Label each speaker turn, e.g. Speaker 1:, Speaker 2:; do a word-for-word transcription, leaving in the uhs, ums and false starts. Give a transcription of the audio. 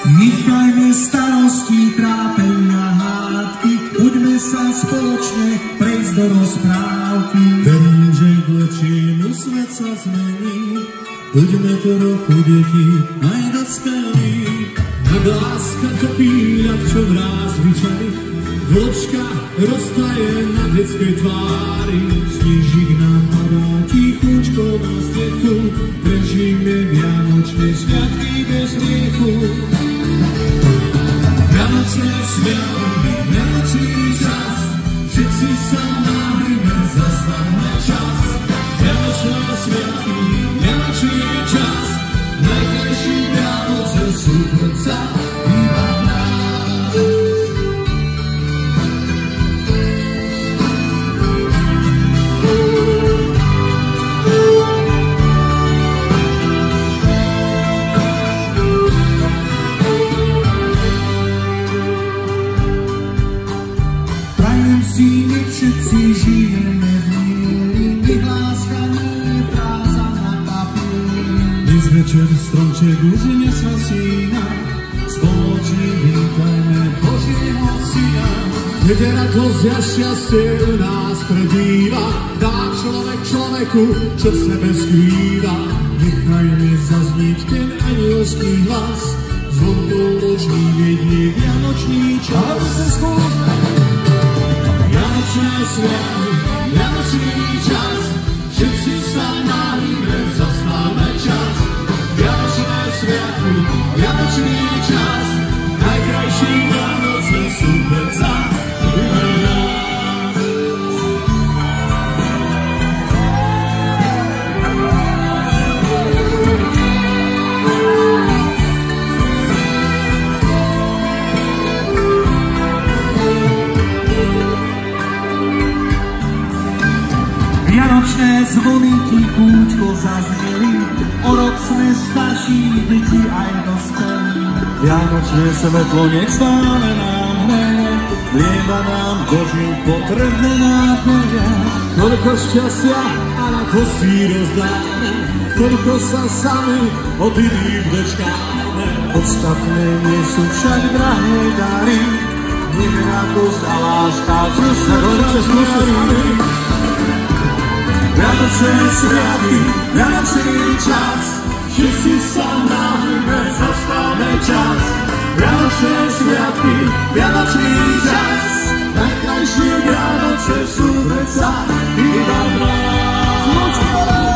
Speaker 1: Nechajme starosti, trápenia, hádky, poďme sa spoločne prejsť do rozprávky. Verím, že k lepšiemu svet sa zmení, buďme trochu deti aj dospelí. Ak láska topí, jak čo mráz vyčarí, vločka roztaje na detskej tvári. Snížik nám padá tichučko na strechu, prežijme vianočné sviatky bez hriechu. Vianočné sviatky, vianočný čas, všetci sa náhľme, zastavme čas. Vianočné sviatky, vianočný čas, najkrajší Vianoce sú predsa iba v nás. Prajem si, nech všetci žijeme v mieri, nech láska nie je fráza na papieri. Dnes večer stromček už nesvasína, spoločne vítajme Božieho Syna. Veď radosť a šťastie u nás prebýva, dá človek človeku, čo v sebe skrýva. Nechajme zazniť ten anielský hlas, zvonkou nočný vedie vianočný čas. Vianočné sviatky, vianočný čas, všetci sa náhľme, zastavme čas. Vianočné sviatky, vianočný čas, najkrajší Vianoce sú predsa iba v nás. Vianočné zvony tichúčko zazneli, o rok sme starší, deti aj dospelí. Vianočné svetlo nech stále nám hreje, lieva nám Božiu potrebné nádeje. Toľko šťastia a radosti rozdáme, toľko sa sami od iných dočkáme. Podstatné nie sú však drahé dary, nech radosť a láska sú sa rozčasnými. Vianočné sviatky, vianočný čas, všetci sa náhľme, zastavme čas. Vianočné sviatky, vianočný čas, najkrajšie Vianoce sú predsa iba v nás.